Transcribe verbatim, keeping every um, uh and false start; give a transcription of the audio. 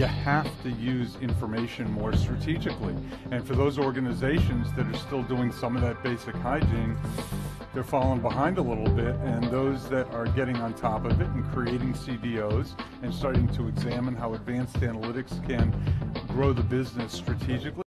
you have to use information more strategically. And for those organizations that are still doing some of that basic hygiene, they're falling behind a little bit, and those that are getting on top of it and creating C D Os and starting to examine how advanced analytics can grow the business strategically